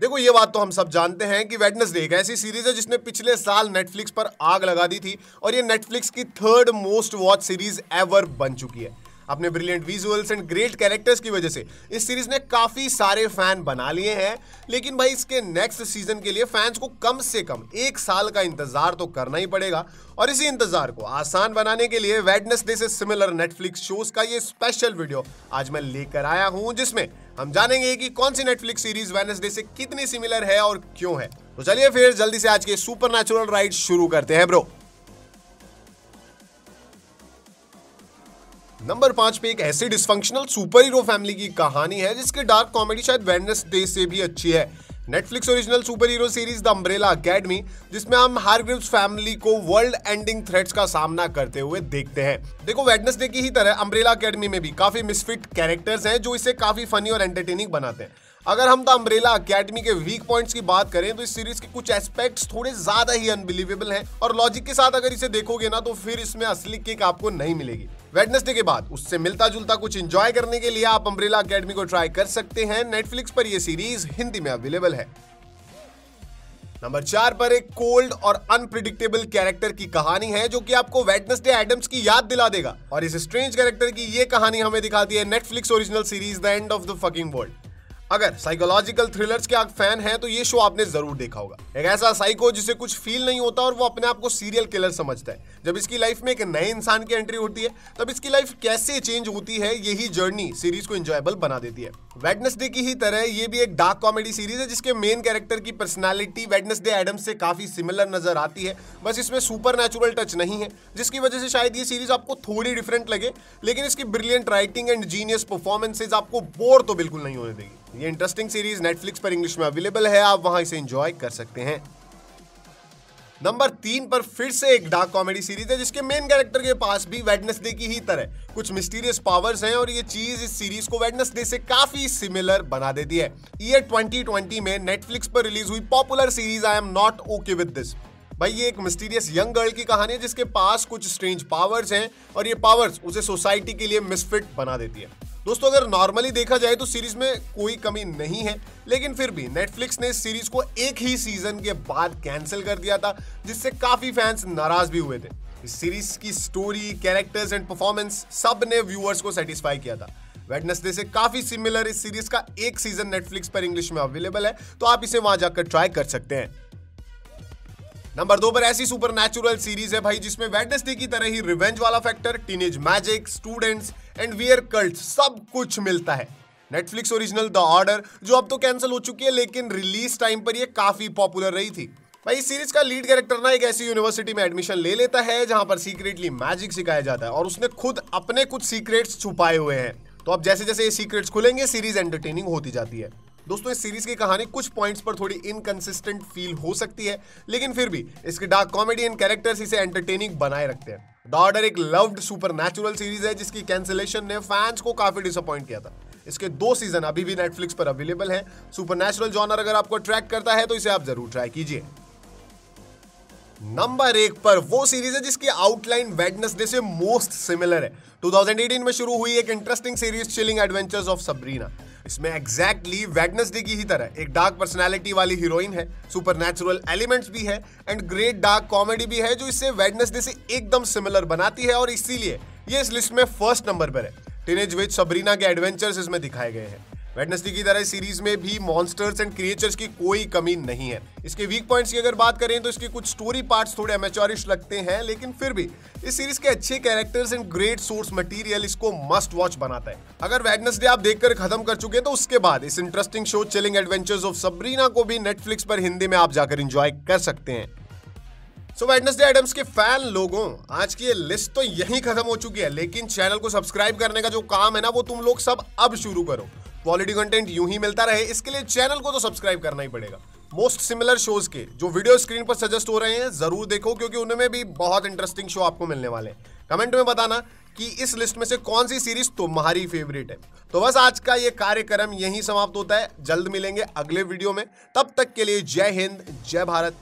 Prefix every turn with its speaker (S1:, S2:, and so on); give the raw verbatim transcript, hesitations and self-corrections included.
S1: देखो ये बात तो हम सब जानते हैं कि वेडनेसडे एक ऐसी सीरीज है जिसने पिछले साल नेटफ्लिक्स पर आग लगा दी थी और ये नेटफ्लिक्स की third most watch series ever बन चुकी है। अपने brilliant visuals and great characters की वजह से इस सीरीज ने काफी सारे फैन बना लिए हैं, लेकिन भाई इसके नेक्स्ट सीजन के लिए फैंस को कम से कम एक साल का इंतजार तो करना ही पड़ेगा। और इसी इंतजार को आसान बनाने के लिए वेडनेसडे से सिमिलर नेटफ्लिक्स शोज का ये स्पेशल वीडियो आज मैं लेकर आया हूं, जिसमें हम जानेंगे कि कौन सी नेटफ्लिक्स सीरीज वेडनेसडे से कितनी सिमिलर है और क्यों है। तो चलिए फिर जल्दी से आज के सुपरनैचुरल राइड शुरू करते हैं ब्रो। नंबर पांच पे एक ऐसी डिसफंक्शनल सुपर हीरो फैमिली की कहानी है जिसकी डार्क कॉमेडी शायद वेडनेसडे से भी अच्छी है। Netflix original super hero series the umbrella academy, जिसमें हम हारग्रीव्स फैमिली को वर्ल्ड एंडिंग थ्रेट्स का सामना करते हुए देखते हैं। देखो वेडनेसडे की ही तरह अम्ब्रेला अकेडमी में भी काफी मिसफिट कैरेक्टर्स हैं जो इसे काफी फनी और एंटरटेनिंग बनाते हैं। अगर हम द अम्ब्रेला अकेडमी के वीक पॉइंट्स की बात करें तो इस सीरीज के कुछ एस्पेक्ट्स थोड़े ज्यादा ही अनबिलीवेबल हैं और लॉजिक के साथ अगर इसे देखोगे ना तो फिर इसमें असली किक आपको नहीं मिलेगी। वेडनेसडे के बाद उससे मिलता जुलता कुछ एंजॉय करने के लिए आप अम्ब्रेला अकेडमी को ट्राई कर सकते हैं। नेटफ्लिक्स पर यह सीरीज हिंदी में अवेलेबल है। नंबर चार पर एक कोल्ड और अनप्रिडिक्टेबल कैरेक्टर की कहानी है जो कि आपको वेडनेसडे एडम्स की याद दिला देगा, और इस स्ट्रेंज कैरेक्टर की ये कहानी हमें दिखाती है Netflix original series the end of the fucking world. अगर साइकोलॉजिकल थ्रिलर्स के आप फैन हैं तो ये शो आपने जरूर देखा होगा। एक ऐसा साइको जिसे कुछ फील नहीं होता और वो अपने आप को सीरियल किलर समझता है। जब इसकी लाइफ में एक नए इंसान की एंट्री होती है तब इसकी लाइफ कैसे चेंज होती है, यही जर्नी सीरीज को एंजॉयबल बना देती है। वेडनेसडे की ही तरह ये भी एक डार्क कॉमेडी सीरीज है जिसके मेन कैरेक्टर की पर्सनालिटी वेडनेसडे एडम्स से काफी सिमिलर नजर आती है, बस इसमें सुपर नेचुरल टच नहीं है, जिसकी वजह से शायद ये सीरीज आपको थोड़ी डिफरेंट लगे, लेकिन इसकी brilliant writing and genius performances आपको बोर तो बिल्कुल नहीं होने देगी। ये इंटरेस्टिंग सीरीज नेटफ्लिक्स पर इंग्लिश में अवेलेबल है, आप वहां इसे एंजॉय कर सकते हैं। नंबर तीन पर फिर से एक डार्क कॉमेडी सीरीज है जिसके मेन कैरेक्टर के पास भी वेडनेसडे की ही तरह कुछ मिस्टीरियस पावर्स हैं और ये चीज इस सीरीज को वेडनेसडे से काफी सिमिलर बना देती है। ईयर ट्वेंटी ट्वेंटी में नेटफ्लिक्स पर रिलीज हुई popular series I am not okay with this. भाई ये एक मिस्टीरियस यंग गर्ल की कहानी है जिसके पास कुछ स्ट्रेंज पावर्स हैं और ये पावर्स उसे सोसाइटी के लिए मिसफिट बना देती है। दोस्तों अगर नॉर्मली देखा जाए तो सीरीज में कोई कमी नहीं है, लेकिन फिर भी नेटफ्लिक्स ने इस सीरीज को एक ही सीजन के बाद कैंसिल कर दिया था, जिससे काफी फैंस नाराज भी हुए थे। इस सीरीज की स्टोरी, कैरेक्टर्स एंड परफॉर्मेंस सब ने व्यूअर्स को सेटिस्फाई किया था। वेडनेसडे से काफी सिमिलर इस सीरीज का एक सीजन नेटफ्लिक्स पर इंग्लिश में अवेलेबल है, तो आप इसे वहां जाकर ट्राई कर सकते हैं। नंबर दो पर ऐसी सुपरनैचुरल सीरीज है भाई जिसमें वेडनेसडे की तरह ही रिवेंज वाला factor, teenage magic, students and weird cult सब कुछ मिलता है। नेटफ्लिक्स ओरिजिनल द ऑर्डर, जो अब तो कैंसिल हो चुकी है, लेकिन रिलीज टाइम पर ये काफी पॉपुलर रही थी। भाई इस सीरीज का लीड कैरेक्टर ना एक ऐसी यूनिवर्सिटी में एडमिशन ले लेता है जहां पर सीक्रेटली मैजिक सिखाया जाता है और उसने खुद अपने कुछ सीक्रेट्स छुपाए हुए हैं। तो अब जैसे जैसे ये सीक्रेट्स खुलेंगे सीरीज एंटरटेनिंग होती जाती है। दोस्तों इस सीरीज की कहानी कुछ पॉइंट्स पर थोड़ी इनकंसिस्टेंट फील हो सकती है, लेकिन फिर भी इसके डार्क कॉमेडी एंड कैरेक्टर्स इसे एंटरटेनिंग बनाए रखते हैं। द ऑर्डर एक लव्ड सुपरनैचुरल सीरीज है जिसकी कैंसिलेशन ने फैंस को काफी डिसअपॉइंट किया था। इसके दो सीजन अभी भी नेटफ्लिक्स पर अवेलेबल हैं। सुपरनैचुरल जॉनर अगर आपको अट्रैक्ट करता है तो इसे आप जरूर ट्राई कीजिए। नंबर एक पर वो सीरीज है जिसकी आउटलाइन वेडनेसडे से मोस्ट सिमिलर है। टू थाउजेंड एटीन में शुरू हुई एक interesting series chilling adventures of Sabrina. इसमें एग्जैक्टली वेडनेसडे की ही तरह एक डार्क पर्सनालिटी वाली हीरोइन है, सुपरनैचुरल एलिमेंट्स भी है एंड ग्रेट डार्क कॉमेडी भी है, जो इसे वेडनेसडे से एकदम सिमिलर बनाती है और इसीलिए ये इस लिस्ट में फर्स्ट नंबर पर है। टीनेज विच सबरीना के एडवेंचर्स इसमें दिखाए गए हैं। वेडनेसडे की तरह सीरीज में भी मॉन्स्टर्स एंड क्रिएचर्स की कोई कमी नहीं है। इसके वीक पॉइंट्स की अगर बात करें तो इसके कुछ स्टोरी पार्ट्स थोड़े अमेच्योरिश लगते हैं, लेकिन फिर भी इस सीरीज के अच्छे characters and great source material इसको मस्ट वॉच बनाता है। अगर वेडनेसडे आप देखकर खत्म कर चुके तो उसके बाद इस interesting show chilling adventures of Sabrina को भी नेटफ्लिक्स पर हिंदी में आप जाकर एंजॉय कर सकते हैं। सो वेडनेसडे एडम्स के फैन लोगों, आज की ये लिस्ट तो यहीं खत्म हो चुकी है, लेकिन चैनल को सब्सक्राइब करने का जो काम है ना वो तुम लोग सब अब शुरू करो। क्वालिटी कंटेंट यूं ही मिलता रहे इसके लिए चैनल को तो सब्सक्राइब करना ही पड़ेगा। मोस्ट सिमिलर शोज के जो वीडियो स्क्रीन पर सजेस्ट हो रहे हैं जरूर देखो, क्योंकि उनमें भी बहुत इंटरेस्टिंग शो आपको मिलने वाले हैं। कमेंट में बताना कि इस लिस्ट में से कौन सी सीरीज तुम्हारी फेवरेट है। तो बस आज का ये कार्यक्रम यहीं समाप्त होता है। जल्द मिलेंगे अगले वीडियो में, तब तक के लिए जय हिंद, जय भारत।